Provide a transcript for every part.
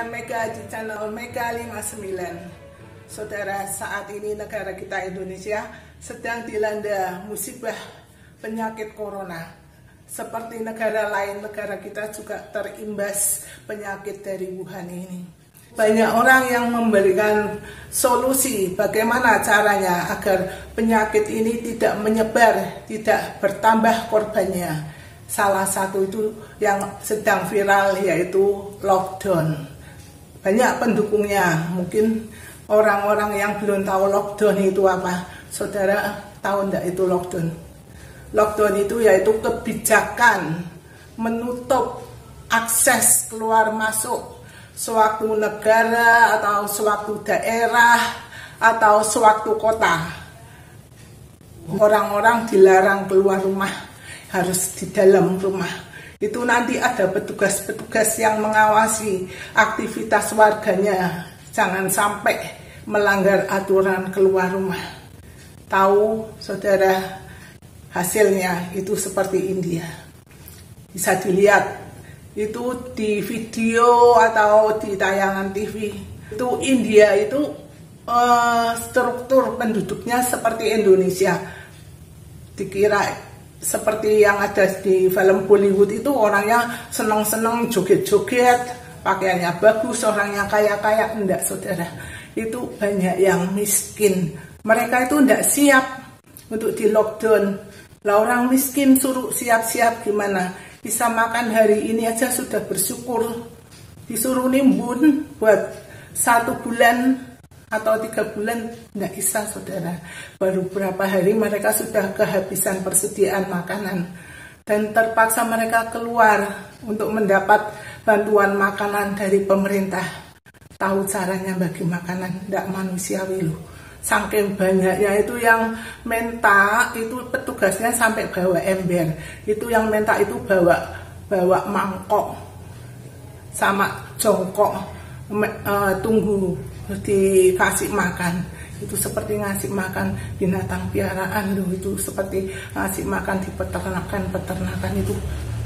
saya Mega di channel Mega 59. Saudara, saat ini negara kita Indonesia sedang dilanda musibah penyakit corona. Seperti negara lain, negara kita juga terimbas penyakit dari Wuhan ini. Banyak orang yang memberikan solusi bagaimana caranya agar penyakit ini tidak menyebar, tidak bertambah korbannya. Salah satu itu yang sedang viral yaitu lockdown. Banyak pendukungnya. Mungkin orang-orang yang belum tahu lockdown itu apa. Saudara tahu enggak itu lockdown? Lockdown itu yaitu kebijakan menutup akses keluar masuk sewaktu negara atau sewaktu daerah atau sewaktu kota. Orang-orang dilarang keluar rumah, harus di dalam rumah. Itu nanti ada petugas-petugas yang mengawasi aktivitas warganya, jangan sampai melanggar aturan keluar rumah. Tahu saudara, hasilnya itu seperti India. Bisa dilihat itu di video atau di tayangan TV. Itu India itu struktur penduduknya seperti Indonesia. Dikira seperti yang ada di film Bollywood, itu orangnya seneng-seneng joget-joget, pakaiannya bagus, orangnya kaya-kaya. Enggak saudara, itu banyak yang miskin. Mereka itu enggak siap untuk di lockdown. Lah orang miskin suruh siap-siap gimana? Bisa makan hari ini aja sudah bersyukur. Disuruh nimbun buat 1 bulan atau 3 bulan, tidak bisa saudara. Baru berapa hari mereka sudah kehabisan persediaan makanan dan terpaksa mereka keluar untuk mendapat bantuan makanan dari pemerintah. Tahu caranya bagi makanan, tidak manusiawi loh. Saking banyaknya itu yang minta, itu petugasnya sampai bawa ember. Itu yang minta itu bawa mangkok sama jongkok, tunggu dikasih makan. Itu seperti ngasih makan binatang piaraan loh. Itu seperti ngasih makan di peternakan itu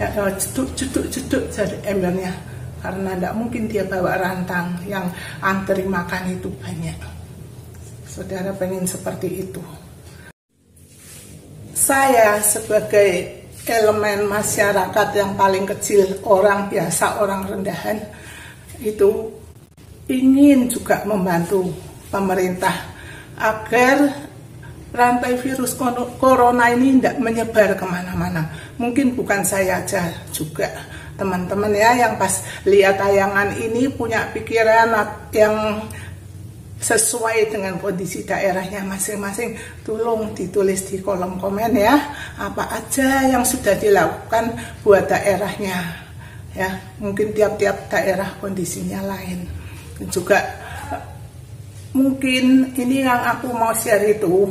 jeduk jadi embernya, karena tidak mungkin dia bawa rantang. Yang antri makan itu banyak. Saudara pengen seperti itu. Saya sebagai elemen masyarakat yang paling kecil, orang biasa, orang rendahan, itu ingin juga membantu pemerintah agar rantai virus corona ini tidak menyebar kemana-mana. Mungkin bukan saya aja, juga teman-teman ya yang pas lihat tayangan ini punya pikiran yang sesuai dengan kondisi daerahnya masing-masing. Tolong ditulis di kolom komen ya, apa aja yang sudah dilakukan buat daerahnya ya. Mungkin tiap-tiap daerah kondisinya lain. Juga mungkin ini yang aku mau share itu,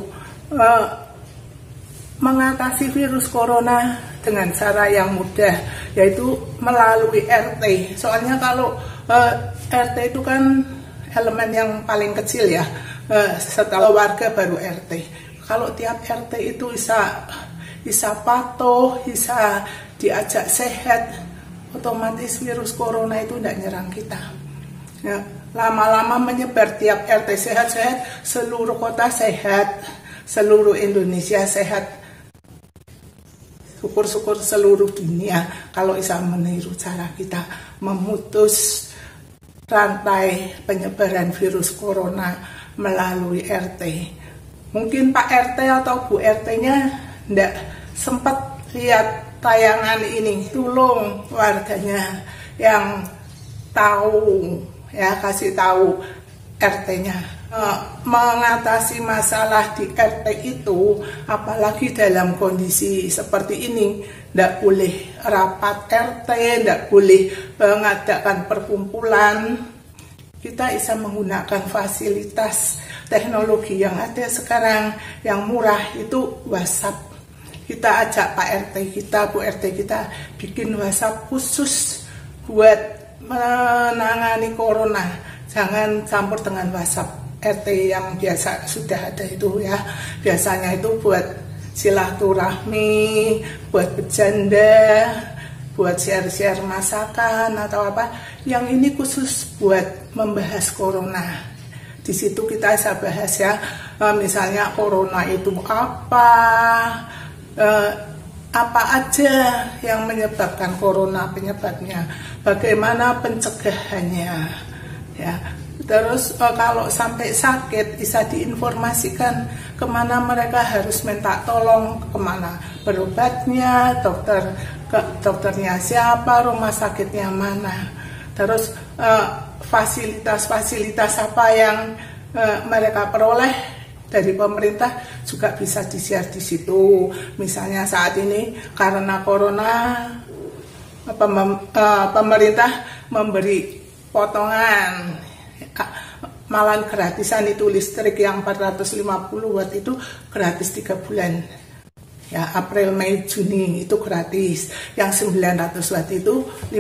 mengatasi virus corona dengan cara yang mudah, yaitu melalui RT. Soalnya kalau RT itu kan elemen yang paling kecil ya, setelah warga baru RT. Kalau tiap RT itu bisa patuh, bisa diajak sehat, otomatis virus corona itu tidak nyerang kita ya. Lama-lama menyebar, tiap RT sehat-sehat, seluruh kota sehat, seluruh Indonesia sehat. Syukur-syukur seluruh dunia kalau bisa meniru cara kita memutus rantai penyebaran virus corona melalui RT. Mungkin Pak RT atau Bu RT-nya tidak sempat lihat tayangan ini. Tolong warganya yang tahu ya, kasih tahu RT-nya. Mengatasi masalah di RT itu, apalagi dalam kondisi seperti ini, tidak boleh rapat RT, tidak boleh mengadakan perkumpulan. Kita bisa menggunakan fasilitas teknologi yang ada sekarang yang murah, itu WhatsApp. Kita ajak Pak RT kita, Bu RT kita bikin WhatsApp khusus buat menangani corona. Jangan campur dengan WhatsApp RT yang biasa sudah ada itu ya. Biasanya itu buat silaturahmi, buat bercanda, buat share-share masakan atau apa. Yang ini khusus buat membahas corona. Di situ kita bisa bahas ya, misalnya corona itu apa aja yang menyebabkan corona, penyebabnya, bagaimana pencegahannya, ya. Terus kalau sampai sakit bisa diinformasikan kemana mereka harus minta tolong, kemana berobatnya, dokternya siapa, rumah sakitnya mana. Terus fasilitas-fasilitas apa yang mereka peroleh dari pemerintah juga bisa di-share di situ. Misalnya saat ini karena corona, pemerintah memberi potongan, malah gratisan itu listrik yang 450 watt itu gratis 3 bulan. Ya, April, Mei, Juni itu gratis. Yang 900 watt itu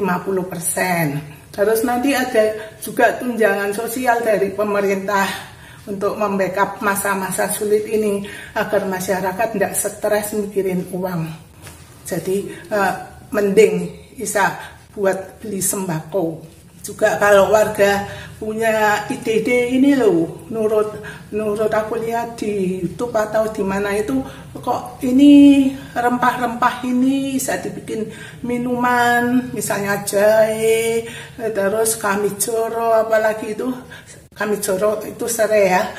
50%. Terus nanti ada juga tunjangan sosial dari pemerintah untuk membackup masa-masa sulit ini agar masyarakat tidak stres mikirin uang. Jadi mending bisa buat beli sembako. Juga kalau warga punya IDD ini loh, menurut aku lihat di YouTube atau di mana itu, kok ini rempah-rempah ini bisa dibikin minuman, misalnya jahe, terus kamijoro, apalagi itu kamijoro itu serai ya,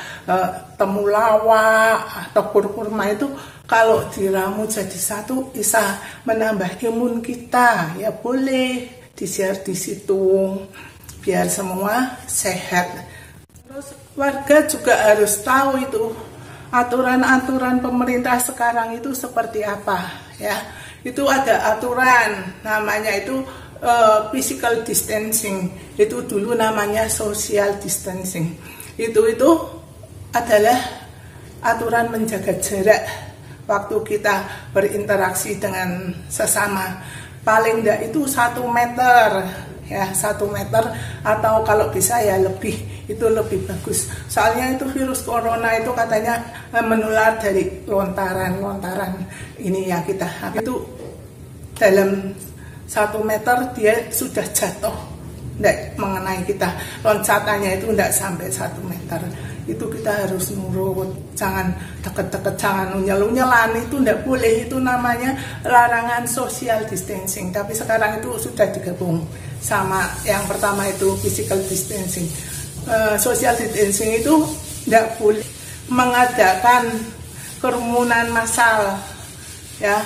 temulawak atau kurma itu kalau diramu jadi satu bisa menambah imun kita, ya boleh di-share di situ biar semua sehat. Terus warga juga harus tahu itu aturan-aturan pemerintah sekarang itu seperti apa ya. Itu ada aturan namanya itu physical distancing. Itu dulu namanya social distancing. Itu adalah aturan menjaga jarak waktu kita berinteraksi dengan sesama. Paling enggak itu 1 meter ya, 1 meter atau kalau bisa ya lebih, itu lebih bagus. Soalnya itu virus corona itu katanya menular dari lontaran ini ya, kita itu dalam 1 meter dia sudah jatuh, enggak mengenai kita. Loncatannya itu enggak sampai 1 meter. Itu kita harus nurut, jangan deket-deket, jangan unyel-unyelan, itu enggak boleh. Itu namanya larangan social distancing. Tapi sekarang itu sudah digabung sama yang pertama itu physical distancing. Social distancing itu enggak boleh mengadakan kerumunan massal ya,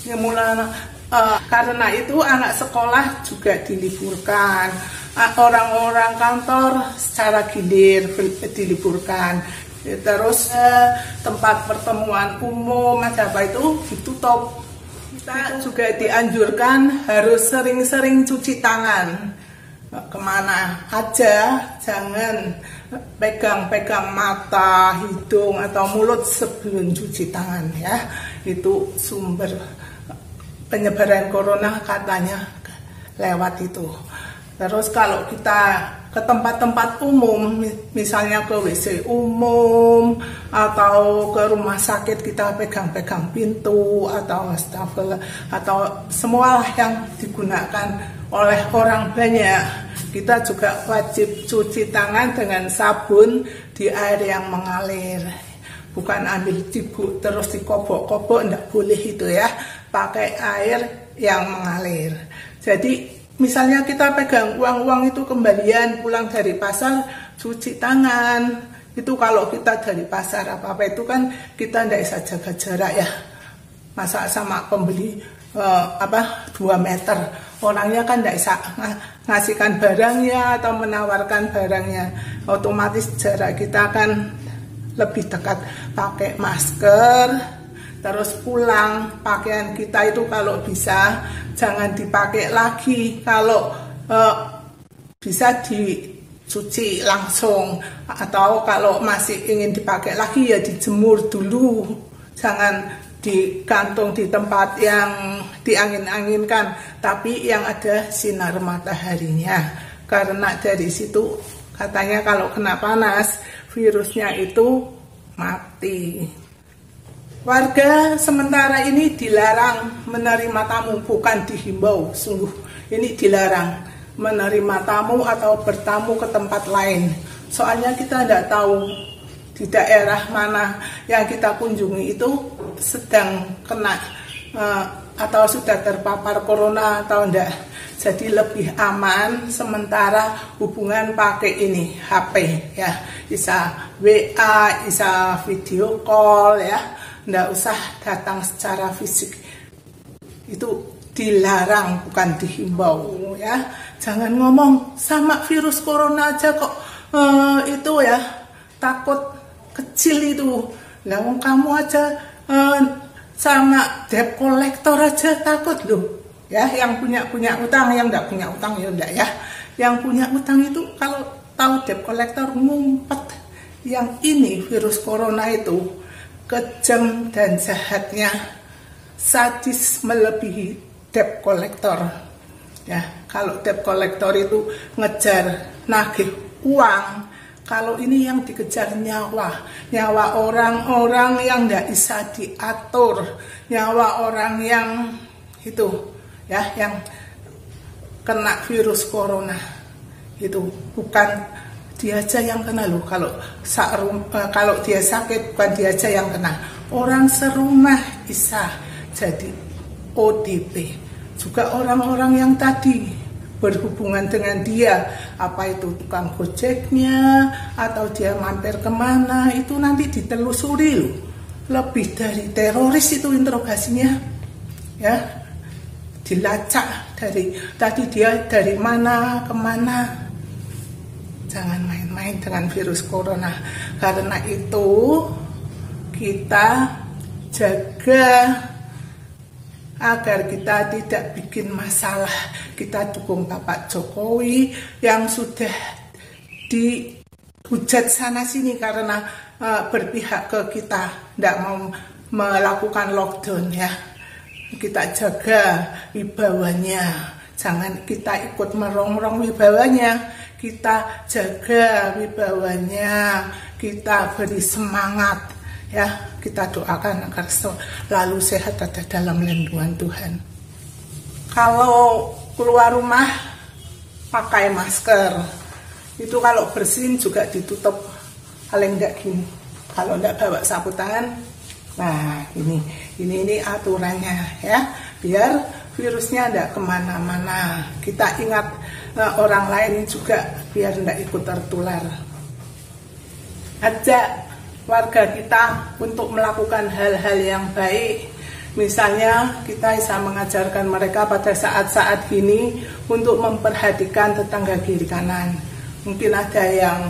karena itu anak sekolah juga diliburkan, orang-orang kantor secara gilir diliburkan, terus tempat pertemuan umum apa itu ditutup. Kita juga dianjurkan harus sering-sering cuci tangan, kemana aja jangan pegang-pegang mata, hidung atau mulut sebelum cuci tangan ya. Itu sumber penyebaran corona katanya lewat itu. Terus kalau kita ke tempat-tempat umum, misalnya ke WC umum atau ke rumah sakit, kita pegang-pegang pintu atau stafel atau semua yang digunakan oleh orang banyak, kita juga wajib cuci tangan dengan sabun di air yang mengalir. Bukan ambil cibuk terus dikobok-kobok, enggak boleh itu ya. Pakai air yang mengalir. Jadi misalnya kita pegang uang-uang itu kembalian pulang dari pasar, cuci tangan. Itu kalau kita dari pasar apa-apa itu kan kita tidak bisa jaga jarak ya. Masa sama pembeli 2 meter. Orangnya kan tidak bisa ngasihkan barangnya atau menawarkan barangnya. Otomatis jarak kita kan lebih dekat. Pakai masker. Terus pulang, pakaian kita itu kalau bisa jangan dipakai lagi. Kalau bisa dicuci langsung, atau kalau masih ingin dipakai lagi ya dijemur dulu. Jangan digantung di tempat yang diangin-anginkan, tapi yang ada sinar mataharinya. Karena dari situ katanya kalau kena panas virusnya itu mati. Warga sementara ini dilarang menerima tamu, bukan dihimbau, sungguh ini dilarang menerima tamu atau bertamu ke tempat lain. Soalnya kita tidak tahu di daerah mana yang kita kunjungi itu sedang kena atau sudah terpapar corona atau enggak. Jadi lebih aman sementara hubungan pakai ini HP ya, bisa WA, bisa video call ya, enggak usah datang secara fisik. Itu dilarang, bukan dihimbau ya. Jangan ngomong sama virus corona aja kok itu ya takut kecil itu. Lah kamu aja sama debt collector aja takut loh. Ya, yang punya utang, yang enggak punya utang ya enggak ya. Yang punya utang itu kalau tahu debt collector ngumpet. Yang ini virus corona itu kejam dan jahatnya, sadis melebihi debt collector. Ya, kalau debt collector itu ngejar nagih uang, kalau ini yang dikejar nyawa orang-orang yang tidak bisa diatur, nyawa orang yang itu ya, yang kena virus corona itu bukan dia aja yang kena loh. Kalau dia sakit bukan dia aja yang kena, orang serumah bisa jadi ODP. Juga orang-orang yang tadi berhubungan dengan dia, apa itu tukang gojeknya atau dia mampir kemana, itu nanti ditelusuri loh. Lebih dari teroris itu interogasinya ya, dilacak dari tadi dia dari mana kemana. Jangan main-main dengan virus corona. Karena itu kita jaga agar kita tidak bikin masalah. Kita dukung Bapak Jokowi yang sudah dihujat sana sini karena berpihak ke kita, tidak mau melakukan lockdown ya. Kita jaga wibawanya, jangan kita ikut merongrong wibawanya. Kita jaga wibawanya, kita beri semangat ya, kita doakan agar selalu sehat ada dalam lindungan Tuhan. Kalau keluar rumah pakai masker, itu kalau bersin juga ditutup, paling enggak gini. Kalau enggak bawa sapu tangan, nah ini aturannya ya, biar virusnya enggak kemana-mana. Kita ingat orang lain juga biar enggak ikut tertular. Ajak warga kita untuk melakukan hal-hal yang baik. Misalnya kita bisa mengajarkan mereka pada saat-saat ini untuk memperhatikan tetangga kiri kanan. Mungkin ada yang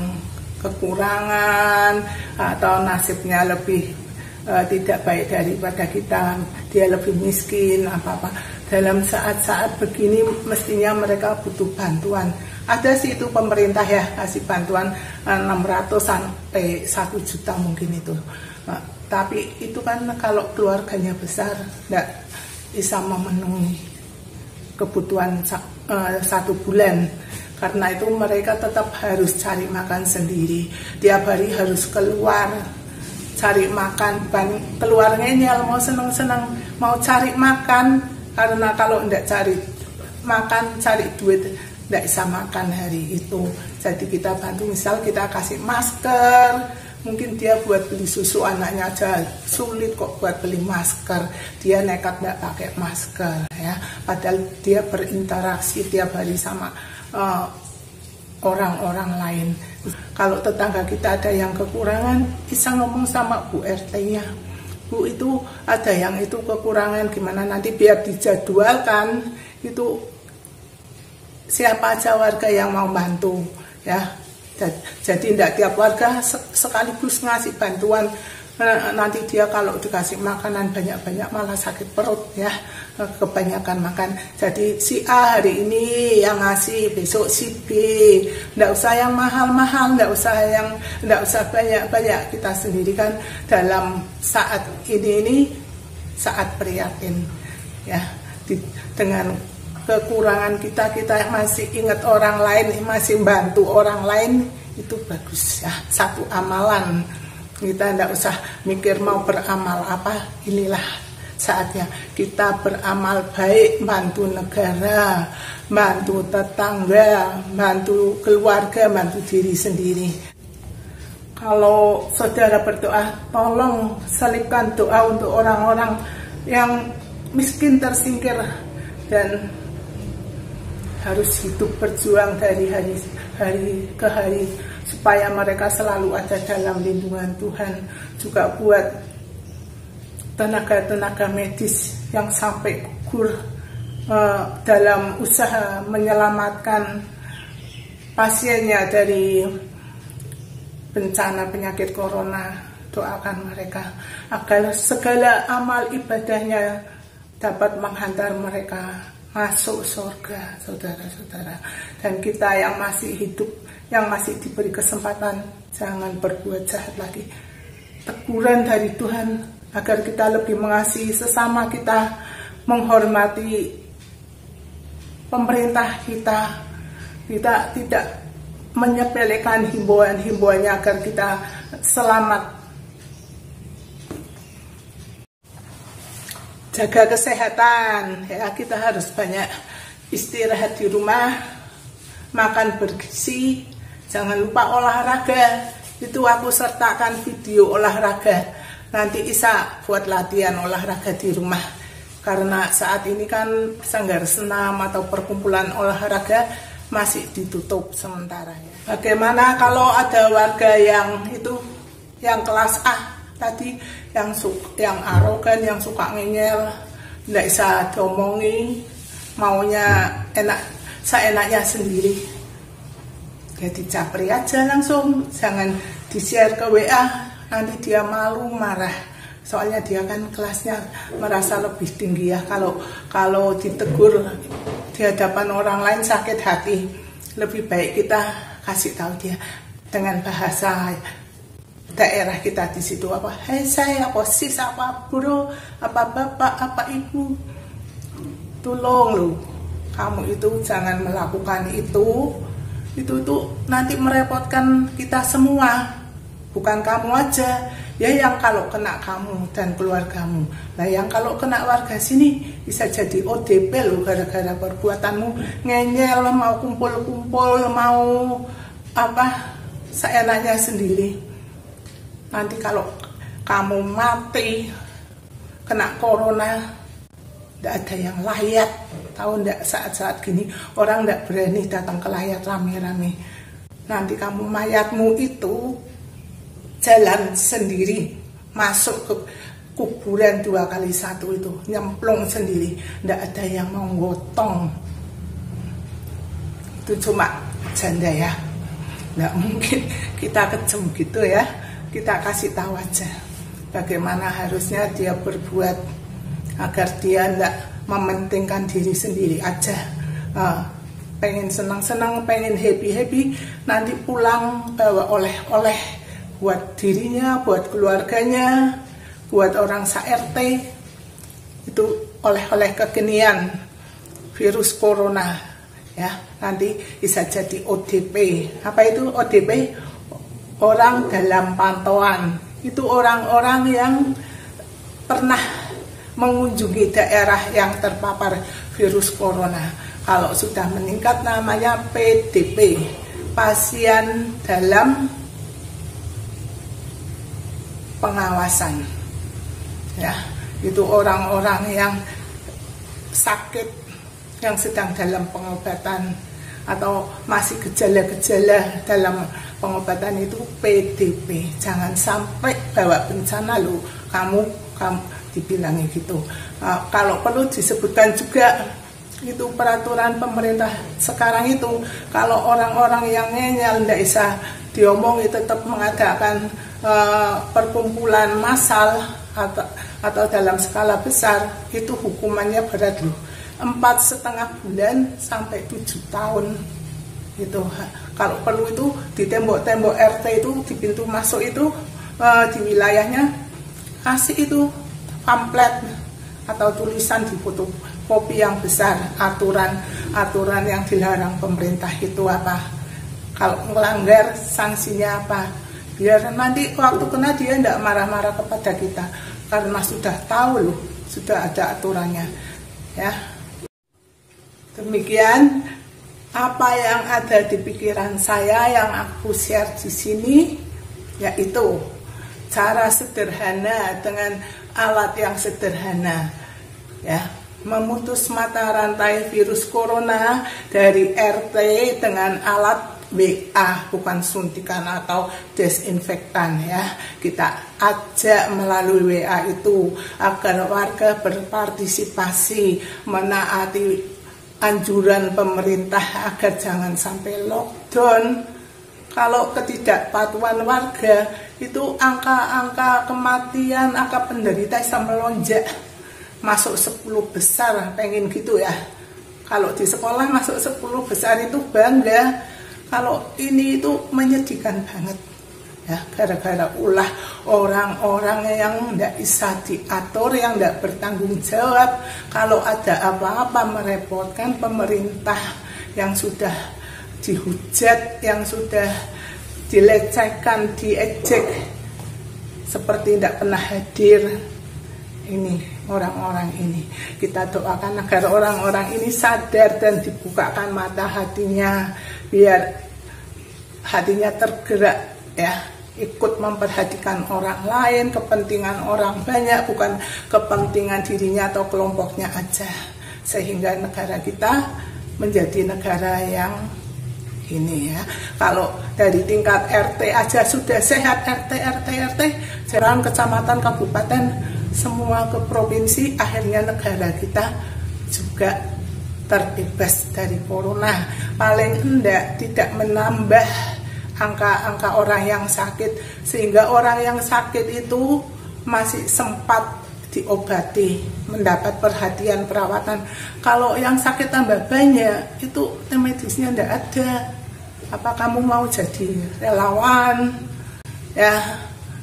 kekurangan atau nasibnya lebih tidak baik daripada kita, dia lebih miskin apa-apa. Dalam saat-saat begini mestinya mereka butuh bantuan. Ada sih itu pemerintah ya kasih bantuan 600 sampai 1 juta mungkin itu. Tapi itu kan kalau keluarganya besar tidak bisa memenuhi kebutuhan 1 bulan. Karena itu mereka tetap harus cari makan sendiri. Tiap hari harus keluar cari makan, bukan keluar ngeyel mau seneng-seneng mau cari makan. Karena kalau tidak cari makan, cari duit, tidak bisa makan hari itu. Jadi kita bantu, misal kita kasih masker, mungkin dia buat beli susu anaknya aja sulit kok buat beli masker, dia nekat tidak pakai masker ya, padahal dia berinteraksi tiap hari sama orang-orang lain. Kalau tetangga kita ada yang kekurangan, bisa ngomong sama Bu RT-nya, Bu itu ada yang itu kekurangan gimana, nanti biar dijadwalkan itu siapa aja warga yang mau bantu ya. Jadi tidak tiap warga sekaligus ngasih bantuan, nanti dia kalau dikasih makanan banyak-banyak malah sakit perut ya, kebanyakan makan. Jadi si A hari ini yang ngasih, besok si B. Tidak usah yang mahal-mahal, tidak usah banyak-banyak. Kita sendiri kan dalam saat ini saat prihatin ya, dengan kekurangan kita masih ingat orang lain, masih bantu orang lain, itu bagus ya, satu amalan Kita tidak usah mikir mau beramal apa, inilah saatnya kita beramal baik, bantu negara, bantu tetangga, bantu keluarga, bantu diri sendiri. Kalau saudara berdoa, tolong selipkan doa untuk orang-orang yang miskin tersingkir dan harus hidup berjuang dari hari ke hari supaya mereka selalu ada dalam lindungan Tuhan. Juga buat tenaga-tenaga medis yang sampai gugur dalam usaha menyelamatkan pasiennya dari bencana penyakit corona. Doakan mereka agar segala amal ibadahnya dapat menghantar mereka masuk surga, saudara-saudara. Dan kita yang masih hidup, yang masih diberi kesempatan, jangan berbuat jahat lagi. Teguran dari Tuhan agar kita lebih mengasihi sesama kita, menghormati pemerintah kita tidak menyepelekan himbauan-himbauannya agar kita selamat. Jaga kesehatan, ya, kita harus banyak istirahat di rumah, makan bergizi, jangan lupa olahraga. Itu aku sertakan video olahraga. Nanti Isa buat latihan olahraga di rumah. Karena saat ini kan sanggar senam atau perkumpulan olahraga masih ditutup sementara. Bagaimana kalau ada warga yang kelas A tadi, yang arogan, yang suka ngeyel, tidak bisa diomongi, maunya seenaknya sendiri. Jadi capri aja langsung, jangan di-share ke WA, nanti dia malu, marah. Soalnya dia kan kelasnya merasa lebih tinggi ya. Kalau ditegur di hadapan orang lain sakit hati. Lebih baik kita kasih tahu dia dengan bahasa daerah kita di situ, apa, hei saya, apa sis, apa bro, apa bapak, apa ibu, tolong lu, kamu itu jangan melakukan itu tuh nanti merepotkan kita semua, bukan kamu aja ya yang kalau kena kamu dan keluargamu, nah yang kalau kena warga sini bisa jadi ODP lo gara-gara perbuatanmu ngeyel, mau kumpul-kumpul, mau apa seenaknya sendiri. Nanti kalau kamu mati kena corona, tidak ada yang layat. Tahu tidak, saat-saat gini orang tidak berani datang ke layat rame-rame. Nanti kamu mayatmu itu jalan sendiri, masuk ke kuburan 2x1 itu, nyemplung sendiri, tidak ada yang mau gotong. Itu cuma janda ya, tidak mungkin kita kejem gitu ya. Kita kasih tahu aja bagaimana harusnya dia berbuat agar dia tidak mementingkan diri sendiri aja. Pengen senang-senang, pengen happy-happy, nanti pulang bawa oleh-oleh buat dirinya, buat keluarganya, buat orang sa-RT. Itu oleh-oleh kekinian virus corona ya. Nanti bisa jadi ODP. Apa itu ODP? Orang dalam pantauan. Itu orang-orang yang pernah mengunjungi daerah yang terpapar virus corona. Kalau sudah meningkat namanya PDP, pasien dalam pengawasan. Ya, itu orang-orang yang sakit, yang sedang dalam pengobatan atau masih gejala-gejala dalam pengobatan, itu PDP. Jangan sampai bawa bencana lo, kamu dibilangin gitu. Kalau perlu disebutkan juga, itu peraturan pemerintah sekarang itu, kalau orang-orang yang ngeyel tidak bisa diomongi, tetap mengadakan perkumpulan massal atau dalam skala besar, itu hukumannya berat loh, 4,5 bulan sampai 7 tahun. Itu kalau perlu itu di tembok-tembok RT itu, di pintu masuk itu, di wilayahnya kasih itu pamflet atau tulisan di fotokopi yang besar, aturan yang dilarang pemerintah itu apa, kalau melanggar sanksinya apa. biar nanti waktu kena dia tidak marah-marah kepada kita, karena sudah tahu loh, sudah ada aturannya ya. Demikian apa yang ada di pikiran saya yang aku share di sini, yaitu cara sederhana dengan alat yang sederhana ya, memutus mata rantai virus corona dari RT dengan alat WA, bukan suntikan atau desinfektan ya. Kita ajak melalui WA itu agar warga berpartisipasi menaati anjuran pemerintah agar jangan sampai lockdown. Kalau ketidakpatuhan warga itu angka kematian, angka penderita bisa melonjak masuk 10 besar, pengen gitu ya. Kalau di sekolah masuk 10 besar itu bangga. Kalau ini itu menyedihkan banget ya, gara-gara ulah orang-orang yang tidak bisa diatur, yang tidak bertanggung jawab. Kalau ada apa-apa merepotkan pemerintah yang sudah dihujat, yang sudah dilecehkan, diejek, seperti tidak pernah hadir. Ini orang-orang ini, kita doakan agar orang-orang ini sadar dan dibukakan mata hatinya, biar hatinya tergerak ya, ikut memperhatikan orang lain, kepentingan orang banyak, bukan kepentingan dirinya atau kelompoknya aja, sehingga negara kita menjadi negara yang ini ya. Kalau dari tingkat RT aja sudah sehat, RT, jalan kecamatan, kabupaten, semua ke provinsi, akhirnya negara kita juga terbebas dari corona. Paling enggak tidak menambah angka-angka orang yang sakit, sehingga orang yang sakit itu masih sempat diobati, mendapat perhatian perawatan. Kalau yang sakit tambah banyak, itu medisnya enggak ada. Apa kamu mau jadi relawan ya,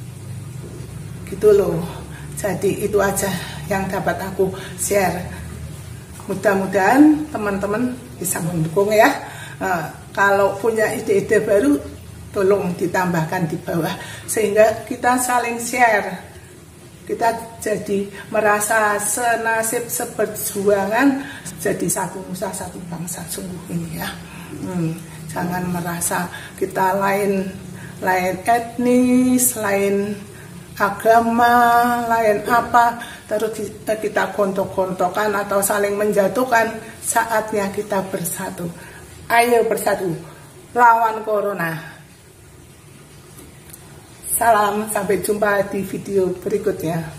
gitu loh. Jadi itu aja yang dapat aku share. Mudah-mudahan teman-teman bisa mendukung ya. Kalau punya ide-ide baru, tolong ditambahkan di bawah, sehingga kita saling share. Kita jadi merasa senasib, seperjuangan, jadi satu nusa satu bangsa sungguh ini ya. Jangan merasa kita lain etnis, lain agama, lain apa, terus kita gontok-gontokan atau saling menjatuhkan. Saatnya kita bersatu. Ayo bersatu lawan corona. Salam, sampai jumpa di video berikutnya.